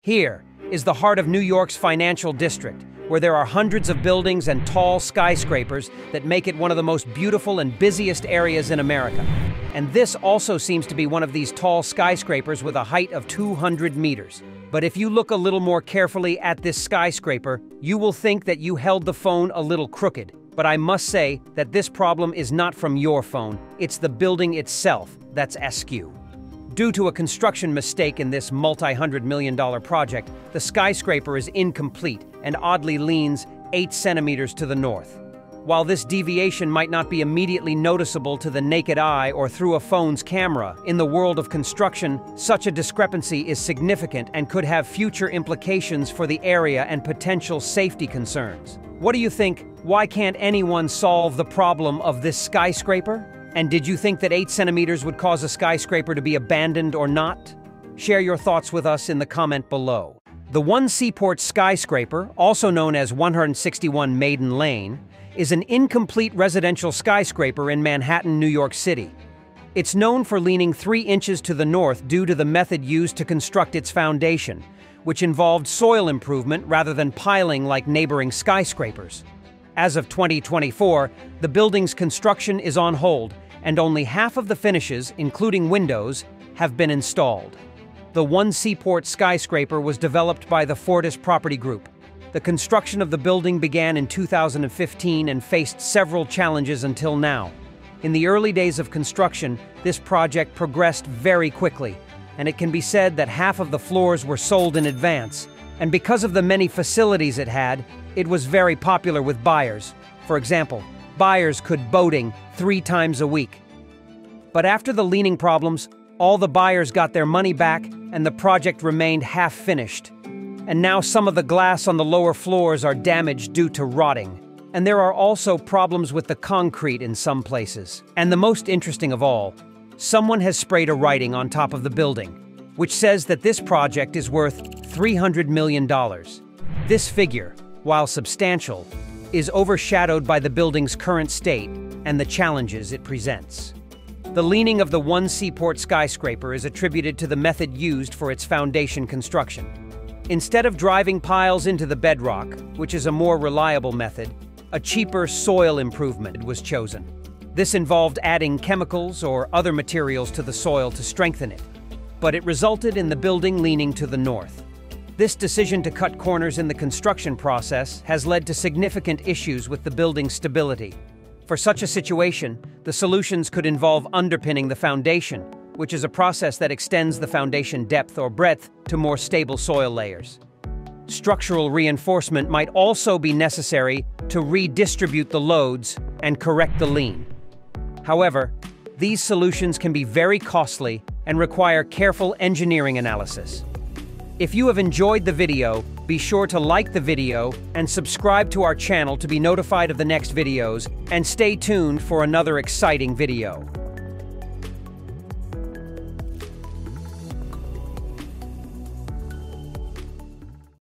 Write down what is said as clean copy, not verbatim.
Here is the heart of New York's financial district, where there are hundreds of buildings and tall skyscrapers that make it one of the most beautiful and busiest areas in America. And this also seems to be one of these tall skyscrapers with a height of 200 meters. But if you look a little more carefully at this skyscraper, you will think that you held the phone a little crooked. But I must say that this problem is not from your phone, it's the building itself that's askew. Due to a construction mistake in this multi-hundred-million-dollar project, the skyscraper is incomplete and oddly leans 8 centimeters to the north. While this deviation might not be immediately noticeable to the naked eye or through a phone's camera, in the world of construction, such a discrepancy is significant and could have future implications for the area and potential safety concerns. What do you think? Why can't anyone solve the problem of this skyscraper? And did you think that 8 centimeters would cause a skyscraper to be abandoned or not? Share your thoughts with us in the comment below. The One Seaport skyscraper, also known as 161 Maiden Lane, is an incomplete residential skyscraper in Manhattan, New York City. It's known for leaning 3 inches to the north due to the method used to construct its foundation, which involved soil improvement rather than piling like neighboring skyscrapers. As of 2024, the building's construction is on hold, and only half of the finishes, including windows, have been installed. The One Seaport skyscraper was developed by the Fortis Property Group. The construction of the building began in 2015 and faced several challenges until now. In the early days of construction, this project progressed very quickly, and it can be said that half of the floors were sold in advance. And because of the many facilities it had, it was very popular with buyers. For example, buyers could boating 3 times a week. But after the leaning problems, all the buyers got their money back and the project remained half-finished. And now some of the glass on the lower floors are damaged due to rotting. And there are also problems with the concrete in some places. And the most interesting of all, someone has sprayed a writing on top of the building, which says that this project is worth $300 million. This figure, while substantial, is overshadowed by the building's current state and the challenges it presents. The leaning of the One Seaport skyscraper is attributed to the method used for its foundation construction. Instead of driving piles into the bedrock, which is a more reliable method, a cheaper soil improvement was chosen. This involved adding chemicals or other materials to the soil to strengthen it, but it resulted in the building leaning to the north. This decision to cut corners in the construction process has led to significant issues with the building's stability. For such a situation, the solutions could involve underpinning the foundation, which is a process that extends the foundation depth or breadth to more stable soil layers. Structural reinforcement might also be necessary to redistribute the loads and correct the lean. However, these solutions can be very costly and require careful engineering analysis. If you have enjoyed the video, be sure to like the video and subscribe to our channel to be notified of the next videos, and stay tuned for another exciting video.